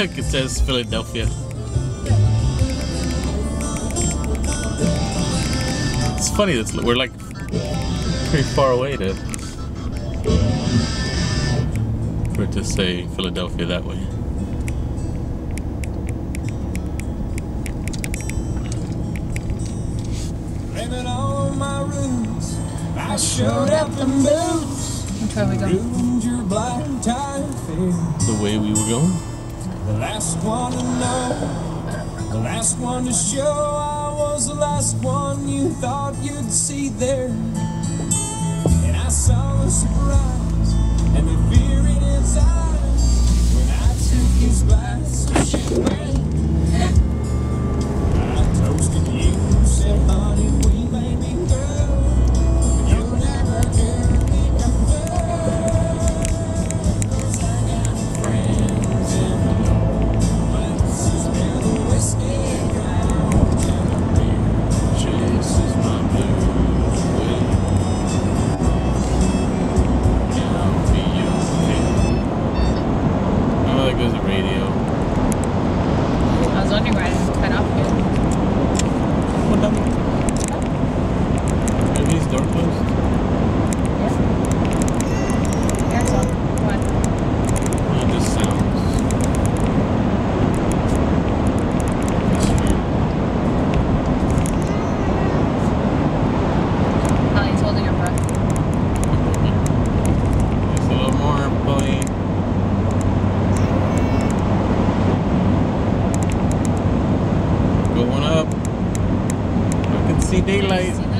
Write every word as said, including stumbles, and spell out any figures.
Look, it says Philadelphia. It's funny that we're like pretty far away to for it to say Philadelphia that way. Living on my roots, I showed up the boots. Which way are we going? Your black tie fair. The way we were going? The last one to know, the last one to show. I was the last one you thought you'd see there. And I saw the surprise and the fear in his eyes when I took his glass of champagne. I toasted you, said, honey, we may be through, but you'll never do me no good. 'Cause I got friends in the north, but this is where the whiskey ground and the beer chases my blues away. And I'll be okay. Oh, there goes the radio. I was wondering why I didn't cut off yet. What up? Are these door closed? Yeah. There's one. What? It just sounds. It's weird. Holly's holding her breath. Just a little more, boy. Going up. I can see daylight.